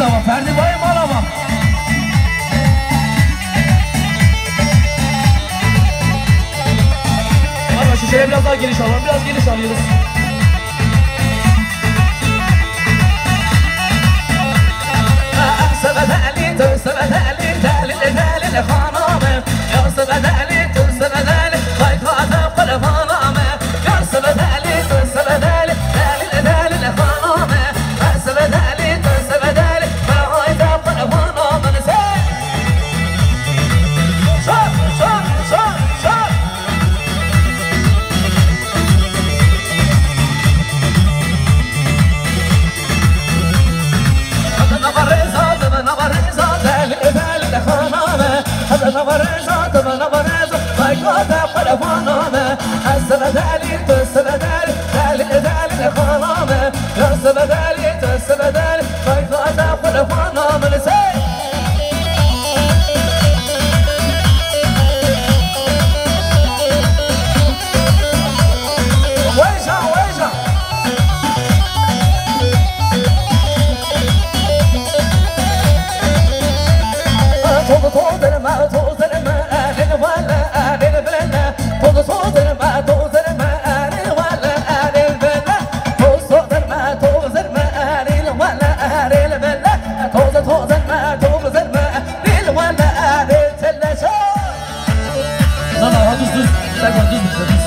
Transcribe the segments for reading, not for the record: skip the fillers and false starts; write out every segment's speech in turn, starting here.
zaman Ferdi bayım alamam. Arkadaşlar şöyle biraz daha geniş alalım. Biraz geniş alıyoruz. سبدالي تسبدالي دالي دالي خانامه يا سبدالي تسبدالي خايفة قلبانامه يا سبدالي تسبدالي دالي دالي خانامه يا سبدالي تسبدالي خايفة قلبانامه نسي شوف شوف شوف شوف هذا نبرزة نبرزة دالي دالي خانامه هذا نبرزة نبرزة خايفة قلبانامه السبدالي تسبدالي دالي دالي خانامه يا سبدالي تسبدالي خايفة قلبانامه نسي ويجا ويجا توزر ما توزر ما أهل ولا أهل البلد توزر ما توزر ما أهل ولا أهل البلد توزر ما توزر ما أهل ولا أهل البلد توزر ما توزر ما أهل ولا أهل التلاشة لا لا düz düz Serkan düz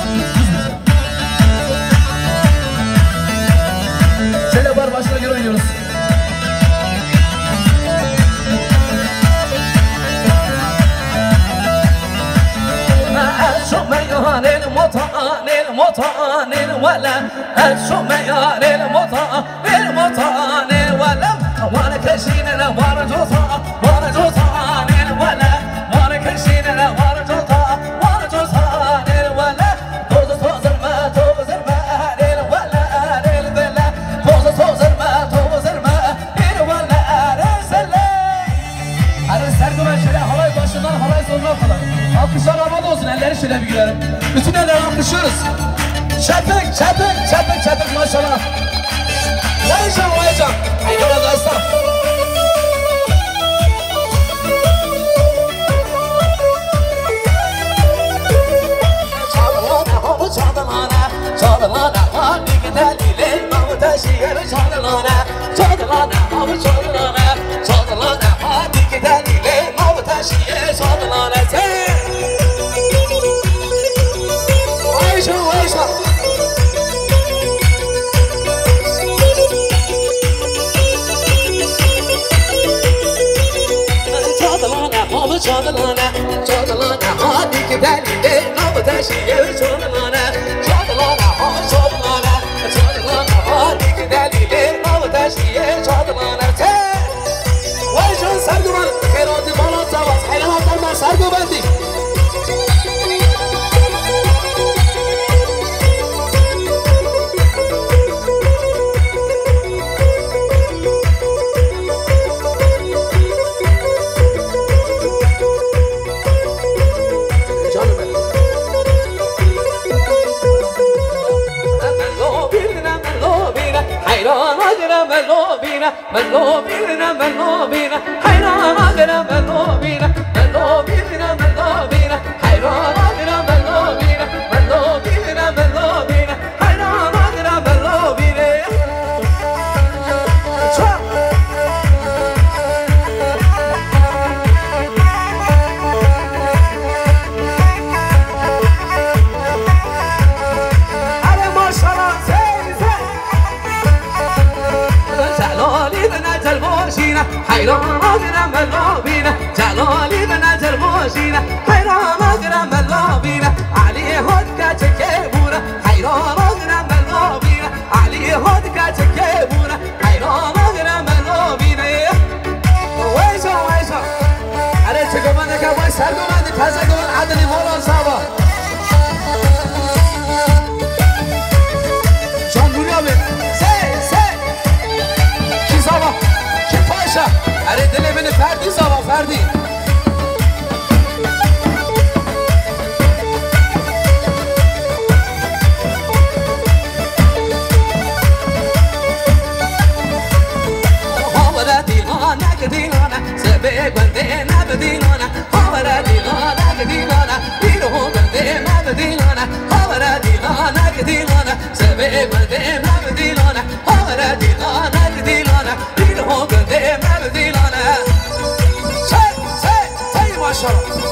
şöyle var başına göre oynuyoruz. المطان ولا الشميان المطان ولا وانا كشين انا وانا جوطان ولا وانا كشين انا وانا جوطان ولا توزر ما ولا البلا توزر ما ولا السلا Hadi Serkan şöyle halay başından halay sonuna kadar. Alkışlar havada olsun, elleri şöyle bir görelim. Bütün elleri alkışlıyoruz. Çapık maşallah. Vaycan. Eyvallah dostlar. Çadırlana, hadi gidelim, mamuta şiiri çadırlana, hadi gidelim, mamuta şiiri çadırlana. Ayşe. Çadırlana, hadi gidelim, mamuta şiiri çadırlana, hadi gidelim, mamuta şiiri çadırlana. Vaycan Serkan, Kerati Balat Savas, hayranlardan Serkan Bendi. ملوبينا حيران أجرى ملوبينا حيران أجرى ملوبينا حيران أجرى ملوبينا على ما شاء الله حيران أجرى ملوبينا جلالي بنات الموشينا حيران أجرى ملوبينا عليه هدكا تكيبونا حيران أجرى ملوبينا عليه هدكا تكيبونا حيران أجرى ملوبينا ويشا على تكمانك أبوي سرقمانك هزقمان عدني مولا صابا شان دنيا بي سي كي صابا كي باشا أري دلي من فردي صابا فردي مدينانا هاورا ديلانا كديلانا ديلو بردي ما مدينانا هاورا ديلانا كديلانا سبي بردي ما مدينانا هاورا ديلانا كديلانا ديلو بردي ما مدينانا سي ما شاء الله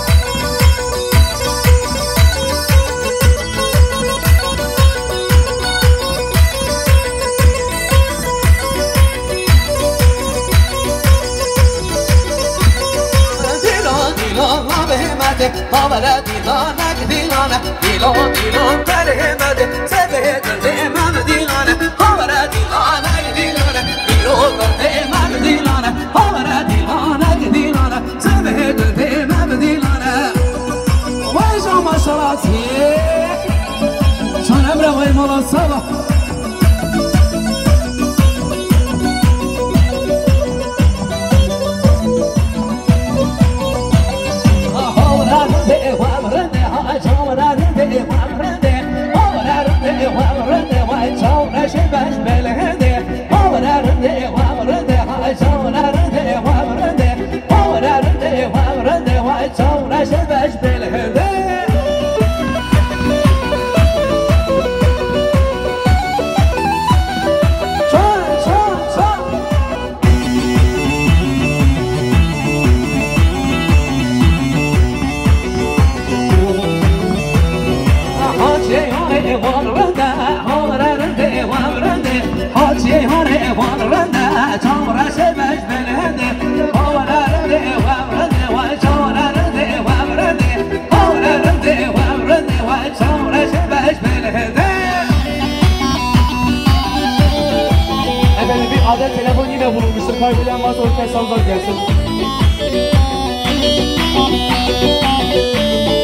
هاورا ديلانا كديلانا ديلو برهمد سبه دردي ما مدينانا هاورا ديلانا كديلانا ديلو بردي ما مدينانا هاورا ديلانا كديلانا سبه دردي ما مدينانا ويجا ما شراتي شان امره وي مولا صبا Adet telefon yine vurulmuştur. Kaybeden varsa orkestral gelsin.